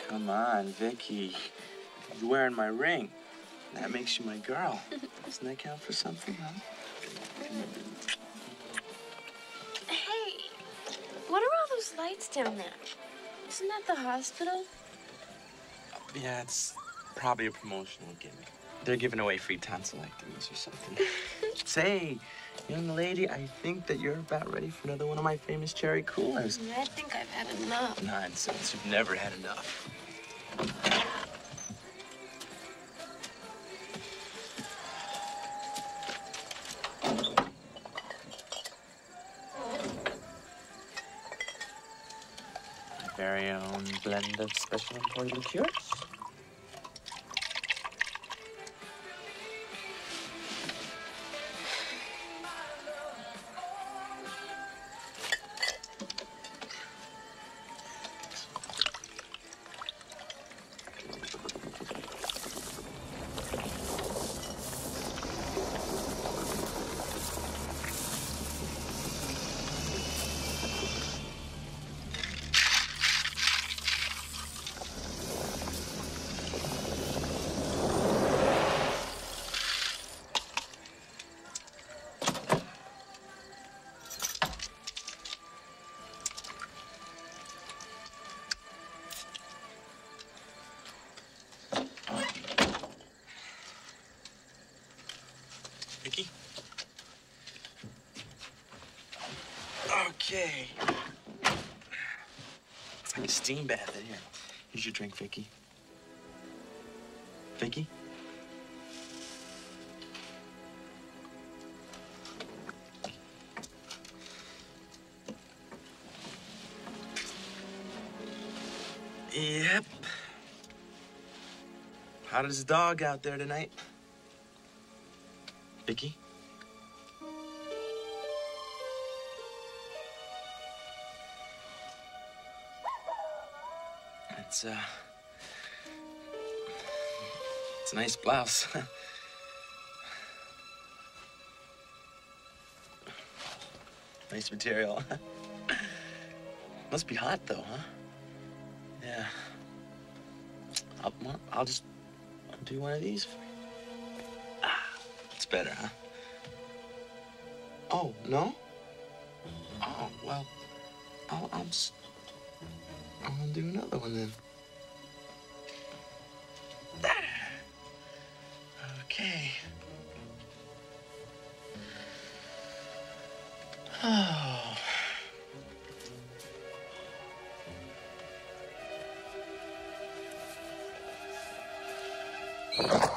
Come on, Vicky. You're wearing my ring. That makes you my girl. Doesn't that count for something, huh? Hey, what are all those lights down there? Isn't that the hospital? Yeah, it's probably a promotional gimmick. They're giving away free tonsillectomies or something. Say, young lady, I think that you're about ready for another one of my famous cherry coolers. I think I've had enough. Nonsense. You've never had enough. My very own blend of special imported liqueurs. Vicky? Okay. It's like a steam bath in here. Here's your drink, Vicky. Vicky? Yep. How does the dog out there tonight? Vicky? It's a nice blouse. Nice material. Must be hot, though, huh? Yeah. I'll just do one of these for you. It's better, huh? Oh, no? Oh, well, I'll do another one then. Okay. Oh.